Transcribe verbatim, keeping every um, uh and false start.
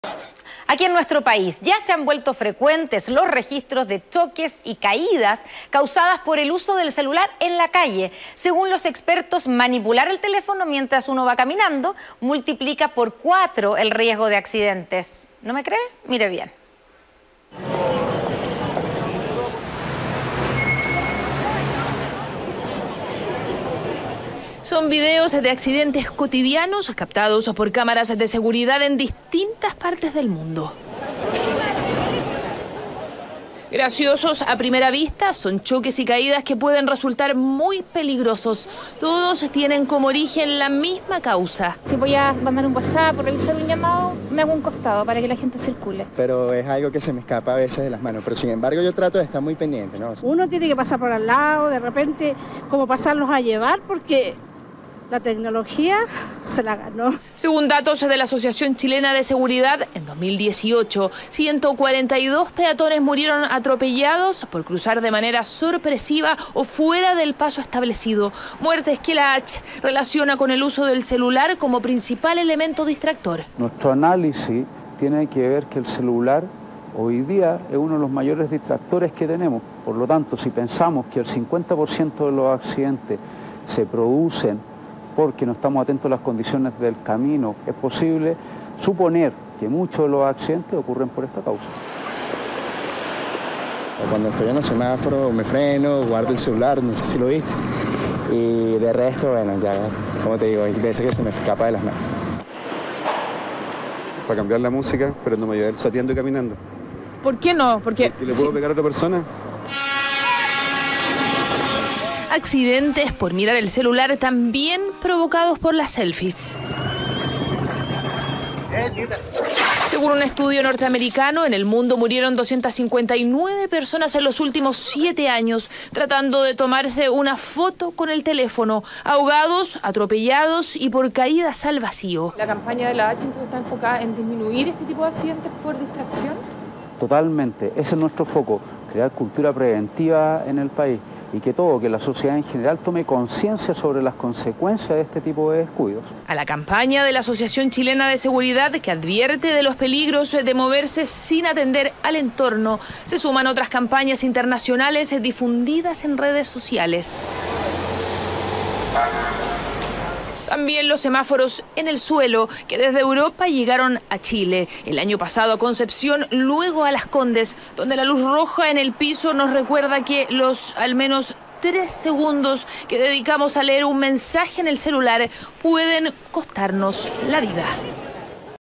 Aquí en nuestro país ya se han vuelto frecuentes los registros de choques y caídas causadas por el uso del celular en la calle. Según los expertos, manipular el teléfono mientras uno va caminando multiplica por cuatro el riesgo de accidentes. ¿No me cree? Mire bien. Son videos de accidentes cotidianos captados por cámaras de seguridad en distintas partes del mundo. Graciosos a primera vista, son choques y caídas que pueden resultar muy peligrosos. Todos tienen como origen la misma causa. Si voy a mandar un WhatsApp o revisar un llamado, me hago un costado para que la gente circule. Pero es algo que se me escapa a veces de las manos, pero sin embargo yo trato de estar muy pendiente, ¿no? Uno tiene que pasar por al lado, de repente como pasarlos a llevar, porque la tecnología se la ganó. Según datos de la Asociación Chilena de Seguridad, en dos mil dieciocho, ciento cuarenta y dos peatones murieron atropellados por cruzar de manera sorpresiva o fuera del paso establecido. Muertes que la H relaciona con el uso del celular como principal elemento distractor. Nuestro análisis tiene que ver que el celular hoy día es uno de los mayores distractores que tenemos. Por lo tanto, si pensamos que el cincuenta por ciento de los accidentes se producen porque no estamos atentos a las condiciones del camino, es posible suponer que muchos de los accidentes ocurren por esta causa. Cuando estoy en los semáforos me freno, guardo el celular, no sé si lo viste, y de resto, bueno, ya, como te digo, hay veces que se me escapa de las manos. Para cambiar la música, pero no me voy a ir chateando y caminando. ¿Por qué no? Porque ¿Y le puedo sí. pegar a otra persona? Accidentes por mirar el celular también provocados por las selfies. Según un estudio norteamericano, en el mundo murieron doscientas cincuenta y nueve personas en los últimos siete años tratando de tomarse una foto con el teléfono, ahogados, atropellados y por caídas al vacío. ¿La campaña de la H entonces está enfocada en disminuir este tipo de accidentes por distracción? Totalmente, ese es nuestro foco, crear cultura preventiva en el país y que todo, que la sociedad en general tome conciencia sobre las consecuencias de este tipo de descuidos. A la campaña de la Asociación Chilena de Seguridad, que advierte de los peligros de moverse sin atender al entorno, se suman otras campañas internacionales difundidas en redes sociales. También los semáforos en el suelo, que desde Europa llegaron a Chile. El año pasado a Concepción, luego a Las Condes, donde la luz roja en el piso nos recuerda que los al menos tres segundos que dedicamos a leer un mensaje en el celular pueden costarnos la vida.